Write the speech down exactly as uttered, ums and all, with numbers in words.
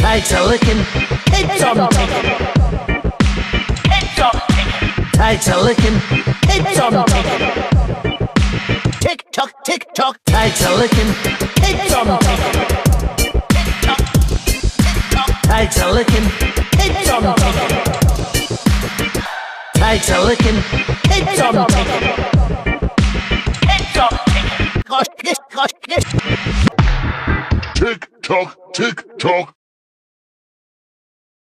Tights a licking, it's on ticking. It's on ticking. Tights a licking, it's on ticking. Tick tock, tick tock. Tights a licking, it's on ticking. Tights a licking, it's on ticking. Tights a licking, it's on ticking. It's on ticking. Gosh, yes, gosh, yes. Tick tock, tick tock.